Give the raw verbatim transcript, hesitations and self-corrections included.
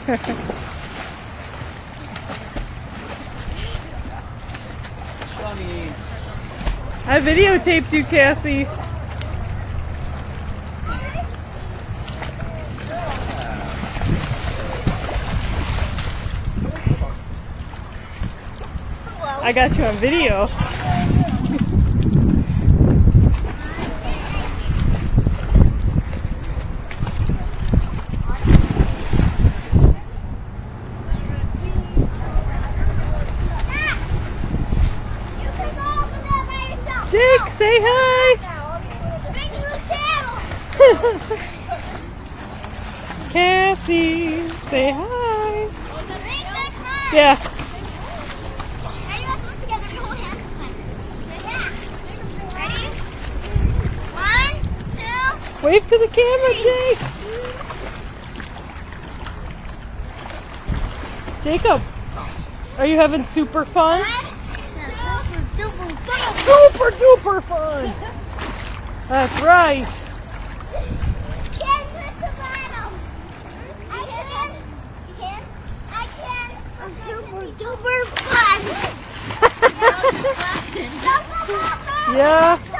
Funny. I videotaped you, Cassie. I got you on video. Jake, say hi! Cassie, say hi! Yeah. Wave to the camera, Jake! Jacob, are you having super fun? Super duper fun! That's right! Super duper fun! Yeah.